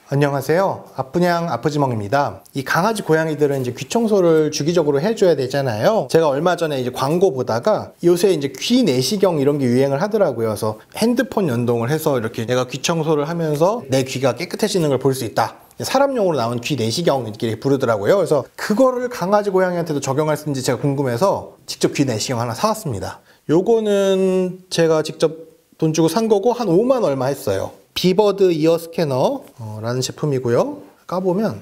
안녕하세요. 아프냥 아프지멍입니다. 이 강아지 고양이들은 이제 귀 청소를 주기적으로 해줘야 되잖아요. 제가 얼마 전에 이제 광고 보다가 요새 이제 귀 내시경 이런 게 유행을 하더라고요. 그래서 핸드폰 연동을 해서 이렇게 내가 귀 청소를 하면서 내 귀가 깨끗해지는 걸 볼 수 있다. 사람용으로 나온 귀 내시경 이렇게 부르더라고요. 그래서 그거를 강아지 고양이한테도 적용할 수 있는지 제가 궁금해서 직접 귀 내시경 하나 사왔습니다. 요거는 제가 직접 돈 주고 산 거고 한 5만 얼마 했어요. 비버드 이어 스캐너 라는 제품이고요. 까보면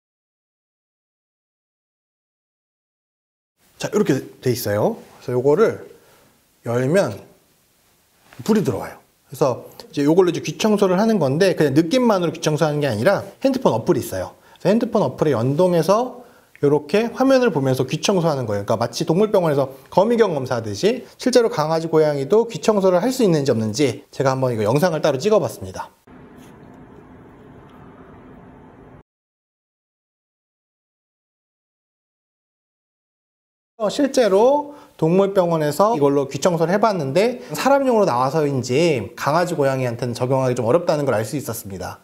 자 이렇게 돼 있어요. 그래서 요거를 열면 불이 들어와요. 그래서 이제 요걸로 이제 귀 청소를 하는 건데 그냥 느낌만으로 귀 청소하는 게 아니라 핸드폰 어플이 있어요. 그래서 핸드폰 어플에 연동해서 이렇게 화면을 보면서 귀 청소하는 거예요. 그러니까 마치 동물병원에서 거미경 검사하듯이 실제로 강아지 고양이도 귀 청소를 할 수 있는지 없는지 제가 한번 이거 영상을 따로 찍어봤습니다. 실제로 동물병원에서 이걸로 귀 청소를 해봤는데 사람용으로 나와서인지 강아지 고양이한테는 적용하기 좀 어렵다는 걸 알 수 있었습니다.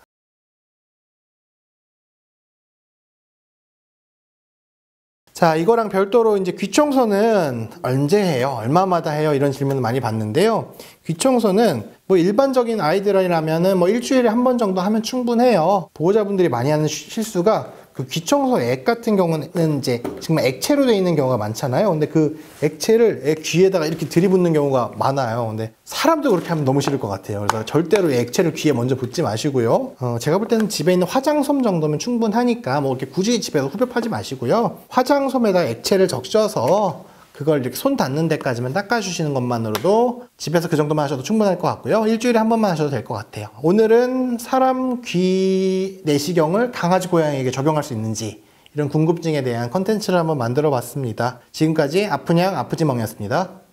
자, 이거랑 별도로 이제 귀 청소는 언제 해요? 얼마마다 해요? 이런 질문을 많이 받는데요. 귀 청소는 뭐 일반적인 아이들이라면은 뭐 일주일에 한 번 정도 하면 충분해요. 보호자분들이 많이 하는 실수가 그 귀 청소 액 같은 경우는 이제 정말 액체로 되어 있는 경우가 많잖아요. 근데 그 액체를 애 귀에다가 이렇게 들이붓는 경우가 많아요. 근데 사람도 그렇게 하면 너무 싫을 것 같아요. 그래서 절대로 액체를 귀에 먼저 붓지 마시고요. 제가 볼 때는 집에 있는 화장솜 정도면 충분하니까 뭐 이렇게 굳이 집에서 후벼파지 마시고요. 화장솜에다 액체를 적셔서 그걸 이렇게 손 닿는 데까지만 닦아주시는 것만으로도 집에서 그 정도만 하셔도 충분할 것 같고요. 일주일에 한 번만 하셔도 될 것 같아요. 오늘은 사람 귀 내시경을 강아지 고양이에게 적용할 수 있는지 이런 궁금증에 대한 컨텐츠를 한번 만들어 봤습니다. 지금까지 아프냥 아프지멍이었습니다.